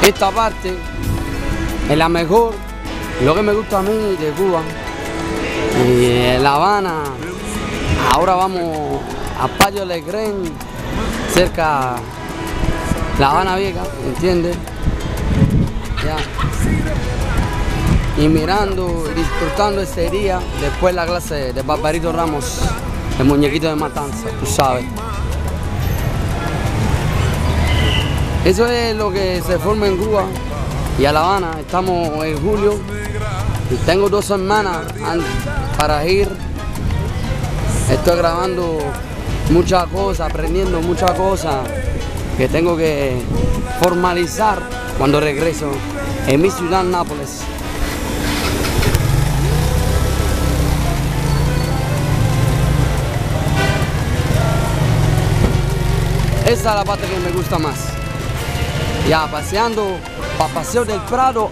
Esta parte es la mejor, lo que me gusta a mí de Cuba. Y La Habana, ahora vamos a Patio Leclerc, cerca La Habana Vieja, ¿entiendes? Ya. Y mirando y disfrutando este día, después la clase de Barbarito Ramos, el muñequito de Matanza, tú sabes. Eso es lo que se forma en Cuba y a La Habana. Estamos en julio y tengo 2 semanas para ir. Estoy grabando muchas cosas, aprendiendo muchas cosas que tengo que formalizar cuando regreso en mi ciudad, Nápoles. Esa es la parte que me gusta más. Ya paseando, Paseo del Prado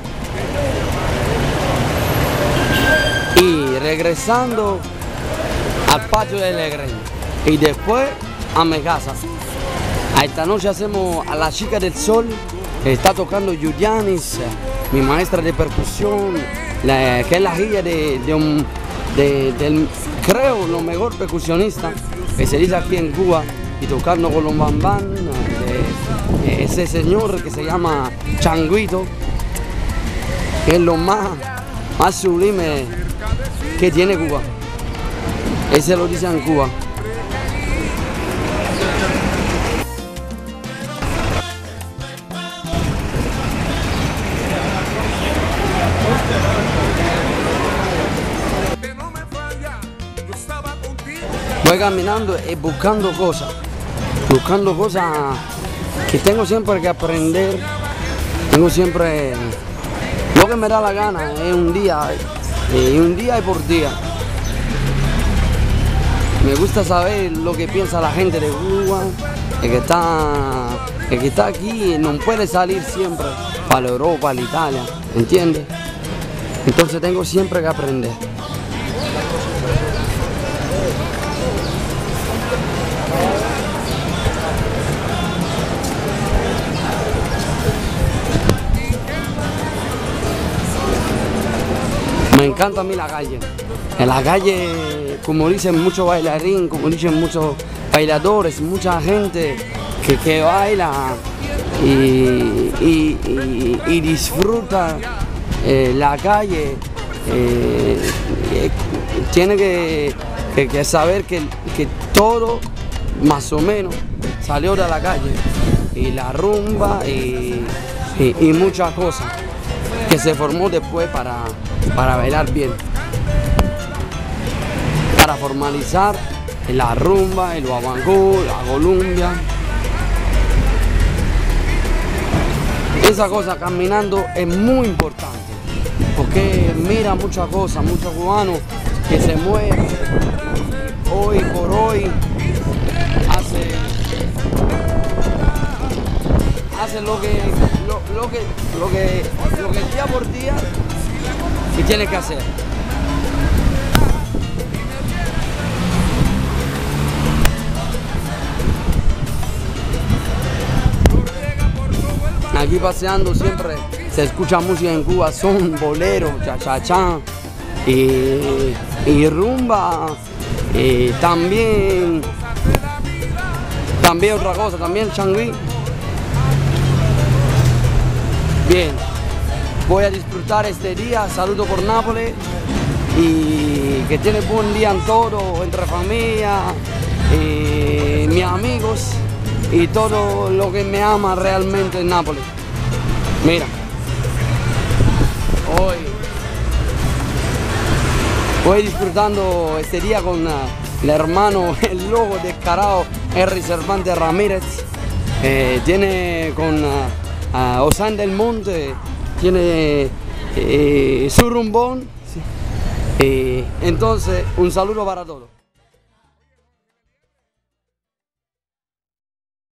y regresando al Patio de Leclerc y después a mi casa. A esta noche hacemos a La Chica del Sol, está tocando Yulianis, mi maestra de percusión, que es la hija del, creo, lo mejor percusionista que se dice aquí en Cuba, y tocando con los bambán, ese señor que se llama Changuito, que es lo más sublime que tiene Cuba. Ese lo dice en Cuba. Voy caminando y buscando cosas que tengo siempre que aprender. Tengo siempre lo que me da la gana, es un día y por día. Me gusta saber lo que piensa la gente de Cuba, el que está aquí no puede salir siempre para Europa, para Italia, ¿entiendes? Entonces tengo siempre que aprender. Me encanta a mí la calle. En la calle, como dicen muchos bailarines, como dicen muchos bailadores, mucha gente que baila y disfruta la calle. Tiene que saber que todo más o menos salió de la calle. Y la rumba y muchas cosas que se formó después para bailar bien, para formalizar la rumba, el guaguancó, la Colombia. Esa cosa caminando es muy importante, porque mira muchas cosas, muchos cubanos que se mueven hoy por hoy, hace lo que día por día y tiene que hacer. Aquí paseando siempre se escucha música en Cuba, son boleros, cha-cha-cha y rumba, y también otra cosa, también changüí. Bien, voy a disfrutar este día, saludo por Nápoles y que tiene buen día en todo, entre familia, mis amigos y todo lo que me ama realmente en Nápoles. Mira, voy disfrutando este día con el hermano, el lobo descarado, Henry Cervantes Ramírez, tiene con Osán del Monte, tiene su rumbón. Entonces, un saludo para todos.